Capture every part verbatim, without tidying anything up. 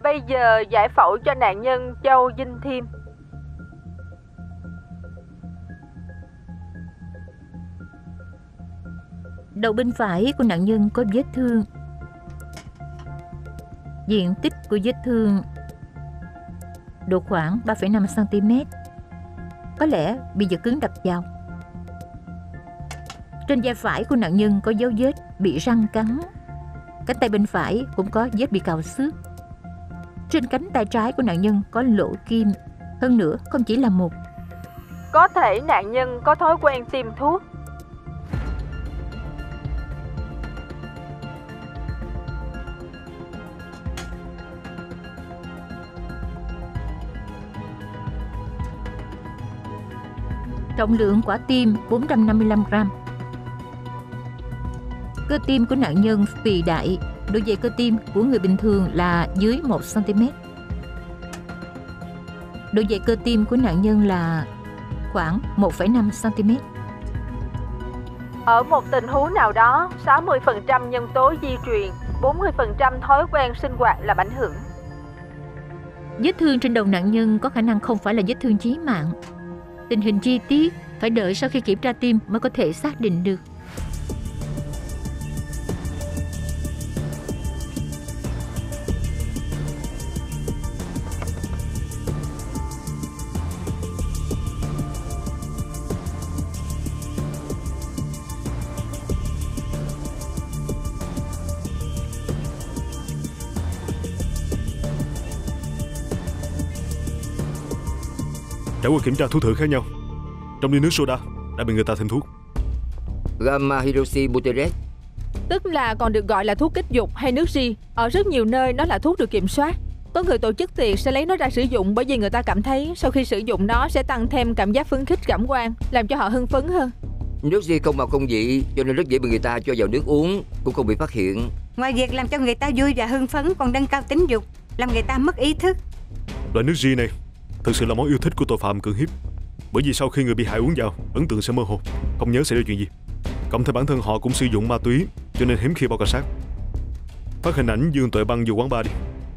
Bây giờ giải phẫu cho nạn nhân Châu Dinh Thiêm. Đầu bên phải của nạn nhân có vết thương. Diện tích của vết thương độ khoảng ba phẩy năm xăng ti mét. Có lẽ bị vật cứng đập vào. Trên vai phải của nạn nhân có dấu vết bị răng cắn. Cánh tay bên phải cũng có vết bị cào xước. Trên cánh tay trái của nạn nhân có lỗ kim. Hơn nữa không chỉ là một. Có thể nạn nhân có thói quen tiêm thuốc. Trọng lượng quả tim bốn trăm năm mươi lăm gram. Cơ tim của nạn nhân phì đại. Độ dày cơ tim của người bình thường là dưới một xăng ti mét. Độ dày cơ tim của nạn nhân là khoảng một phẩy năm xăng ti mét. Ở một tình huống nào đó, sáu mươi phần trăm nhân tố di truyền, bốn mươi phần trăm thói quen sinh hoạt làm ảnh hưởng. Vết thương trên đầu nạn nhân có khả năng không phải là vết thương chí mạng. Tình hình chi tiết phải đợi sau khi kiểm tra tim mới có thể xác định được. Trải qua kiểm tra thuốc thử khác nhau, trong ly nước soda đã bị người ta thêm thuốc gamma hydroxybutyrate, tức là còn được gọi là thuốc kích dục hay nước ri. Ở rất nhiều nơi nó là thuốc được kiểm soát. Có người tổ chức tiệc sẽ lấy nó ra sử dụng bởi vì người ta cảm thấy sau khi sử dụng nó sẽ tăng thêm cảm giác phấn khích cảm quan, làm cho họ hưng phấn hơn. Nước ri không màu không vị cho nên rất dễ bị người ta cho vào nước uống, cũng không bị phát hiện. Ngoài việc làm cho người ta vui và hưng phấn, còn nâng cao tính dục, làm người ta mất ý thức. Loại nước ri này thực sự là món yêu thích của tội phạm cưỡng hiếp, bởi vì sau khi người bị hại uống vào, ấn tượng sẽ mơ hồ, không nhớ xảy ra chuyện gì. Cộng thêm bản thân họ cũng sử dụng ma túy, cho nên hiếm khi báo cảnh sát. Phát hình ảnh Dương Tuệ Băng vô quán bar đi.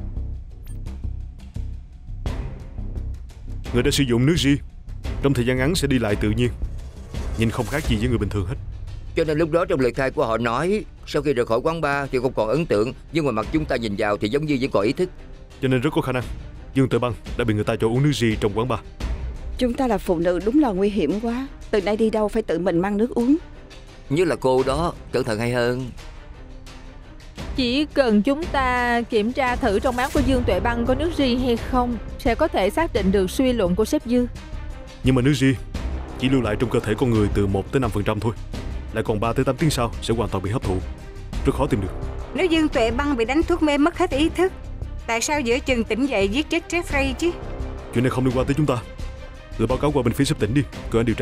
Người đã sử dụng nước ri trong thời gian ngắn sẽ đi lại tự nhiên, nhìn không khác gì với người bình thường hết. Cho nên lúc đó trong lời khai của họ nói sau khi rời khỏi quán bar thì không còn ấn tượng, nhưng mà mặt chúng ta nhìn vào thì giống như vẫn còn ý thức. Cho nên rất có khả năng Dương Tuệ Băng đã bị người ta cho uống nước ri trong quán bar. Chúng ta là phụ nữ đúng là nguy hiểm quá. Từ nay đi đâu phải tự mình mang nước uống. Như là cô đó, cẩn thận hay hơn. Chỉ cần chúng ta kiểm tra thử trong máu của Dương Tuệ Băng có nước ri hay không, sẽ có thể xác định được suy luận của sếp Dư. Nhưng mà nước ri chỉ lưu lại trong cơ thể con người từ một tới năm phần trăm thôi, lại còn ba tới tám tiếng sau sẽ hoàn toàn bị hấp thụ, rất khó tìm được. Nếu Dương Tuệ Băng bị đánh thuốc mê mất hết ý thức, tại sao giữa chừng tỉnh dậy giết chết Jeffrey chứ? Chuyện này không liên quan tới chúng ta. Gửi báo cáo qua bên phía sếp tỉnh đi, cơ quan điều tra.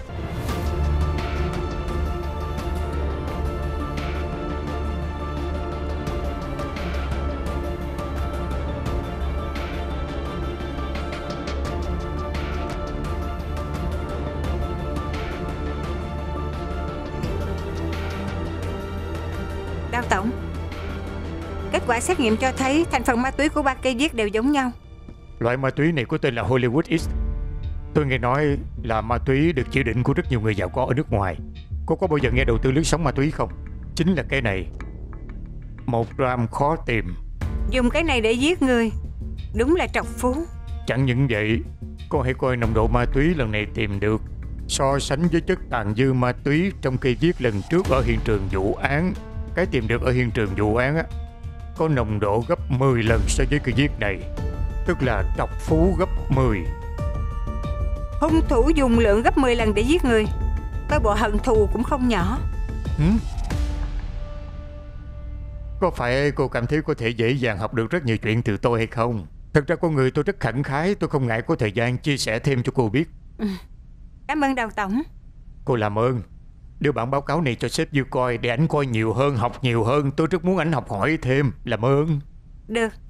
Đào tổng, kết quả xét nghiệm cho thấy thành phần ma túy của ba cây viết đều giống nhau. Loại ma túy này có tên là Hollywood X. Tôi nghe nói là ma túy được chỉ định của rất nhiều người giàu có ở nước ngoài. Cô có bao giờ nghe đầu tư lướt sóng ma túy không? Chính là cái này. Một gram khó tìm. Dùng cái này để giết người, đúng là trọc phú. Chẳng những vậy, cô hãy coi nồng độ ma túy lần này tìm được, so sánh với chất tàn dư ma túy trong cây viết lần trước ở hiện trường vụ án. Cái tìm được ở hiện trường vụ án á, có nồng độ gấp mười lần so với cây viết này, tức là trọc phú gấp mười. Hung thủ dùng lượng gấp mười lần để giết người, coi bộ hận thù cũng không nhỏ. Ừ? Có phải cô cảm thấy có thể dễ dàng học được rất nhiều chuyện từ tôi hay không? Thật ra con người tôi rất khẳng khái, tôi không ngại có thời gian chia sẻ thêm cho cô biết. Ừ. Cảm ơn Đào tổng. Cô làm ơn đưa bản báo cáo này cho sếp Dư coi, để ảnh coi nhiều hơn, học nhiều hơn. Tôi rất muốn ảnh học hỏi thêm. Làm ơn. Được.